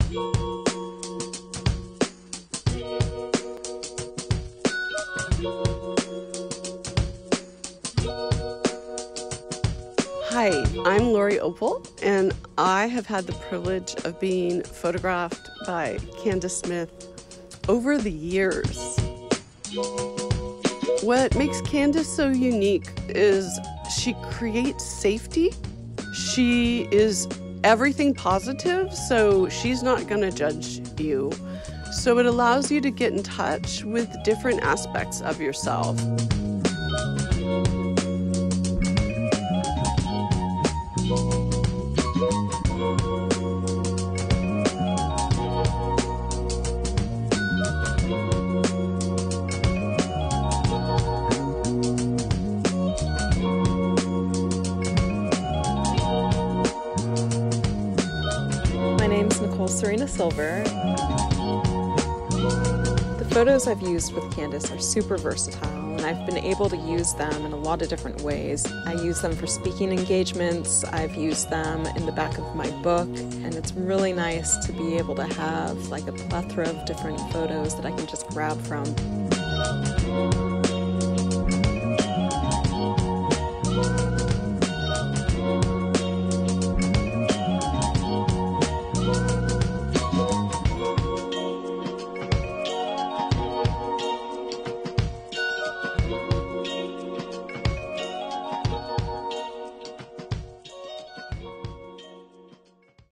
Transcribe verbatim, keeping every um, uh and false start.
Hi, I'm Lori Opal, and I have had the privilege of being photographed by Candace Smith over the years. What makes Candace so unique is she creates safety. She is everything positive, so she's not going to judge you. So it allows you to get in touch with different aspects of yourself. My name's Nicole Serena Silver. The photos I've used with Candace are super versatile, and I've been able to use them in a lot of different ways. I use them for speaking engagements, I've used them in the back of my book, and it's really nice to be able to have like a plethora of different photos that I can just grab from.